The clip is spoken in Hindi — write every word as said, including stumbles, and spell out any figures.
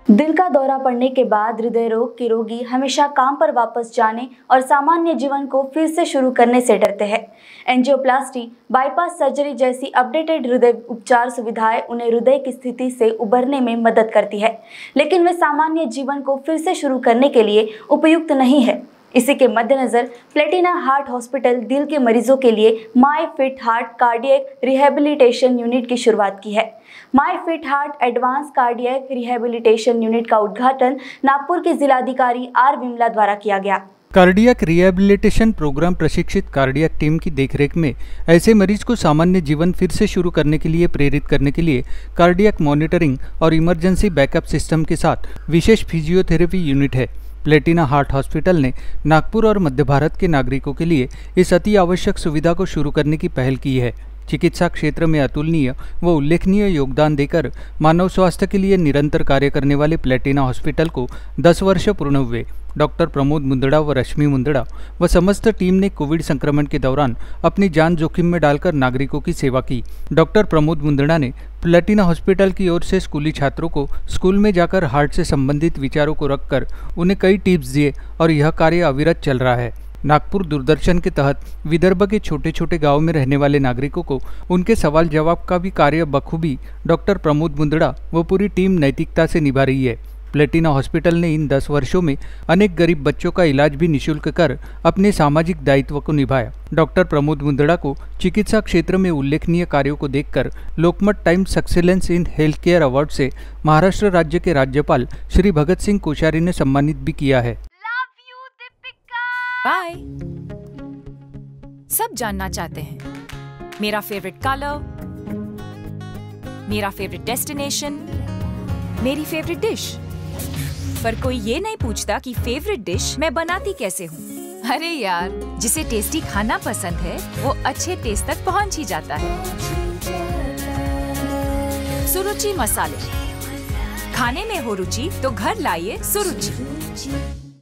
दिल का दौरा पड़ने के बाद हृदय रोग के रोगी हमेशा काम पर वापस जाने और सामान्य जीवन को फिर से शुरू करने से डरते हैं। एंजियोप्लास्टी, बाईपास सर्जरी जैसी अपडेटेड हृदय उपचार सुविधाएं उन्हें हृदय की स्थिति से उबरने में मदद करती है, लेकिन वे सामान्य जीवन को फिर से शुरू करने के लिए उपयुक्त नहीं है। इसी के मद्देनजर प्लेटिना हार्ट हॉस्पिटल दिल के मरीजों के लिए my fit heart cardiac rehabilitation unit की शुरुआत की है। My fit heart advance cardiac rehabilitation unit का उद्घाटन नागपुर के जिलाधिकारी आर विमला द्वारा किया गया। कार्डियक रिहेबिलिटेशन प्रोग्राम प्रशिक्षित कार्डियक टीम की देखरेख में ऐसे मरीज को सामान्य जीवन फिर से शुरू करने के लिए प्रेरित करने के लिए कार्डियक मॉनिटरिंग और इमरजेंसी बैकअप सिस्टम के साथ विशेष फिजियोथेरेपी यूनिट है। प्लेटिना हार्ट हॉस्पिटल ने नागपुर और मध्य भारत के नागरिकों के लिए इस अति आवश्यक सुविधा को शुरू करने की पहल की है। चिकित्सा क्षेत्र में अतुलनीय व उल्लेखनीय योगदान देकर मानव स्वास्थ्य के लिए निरंतर कार्य करने वाले प्लेटिना हॉस्पिटल को दस वर्ष पूर्ण हुए। डॉक्टर प्रमोद मुंदड़ा व रश्मि मुंदड़ा व समस्त टीम ने कोविड संक्रमण के दौरान अपनी जान जोखिम में डालकर नागरिकों की सेवा की। डॉक्टर प्रमोद मुंदड़ा ने प्लेटिना हॉस्पिटल की ओर से स्कूली छात्रों को स्कूल में जाकर हार्ट से संबंधित विचारों को रखकर उन्हें कई टिप्स दिए और यह कार्य अविरत चल रहा है। नागपुर दूरदर्शन के तहत विदर्भ के छोटे छोटे गांव में रहने वाले नागरिकों को उनके सवाल जवाब का भी कार्य बखूबी डॉक्टर प्रमोद मुंदड़ा व पूरी टीम नैतिकता से निभा रही है। प्लेटिना हॉस्पिटल ने इन दस वर्षों में अनेक गरीब बच्चों का इलाज भी निःशुल्क कर अपने सामाजिक दायित्व को निभाया। डॉक्टर प्रमोद मुंदड़ा को चिकित्सा क्षेत्र में उल्लेखनीय कार्यों को देखकर Lokmat times excellence in health care award से महाराष्ट्र राज्य के राज्यपाल श्री भगत सिंह कोश्यारी ने सम्मानित भी किया है। बाय। सब जानना चाहते हैं मेरा फेवरेट कलर, मेरा फेवरेट डेस्टिनेशन, मेरी फेवरेट डिश, पर कोई ये नहीं पूछता कि फेवरेट डिश मैं बनाती कैसे हूँ। अरे यार, जिसे टेस्टी खाना पसंद है वो अच्छे टेस्ट तक पहुँच ही जाता है। सुरुचि मसाले, खाने में हो रुचि तो घर लाइए सुरुचि।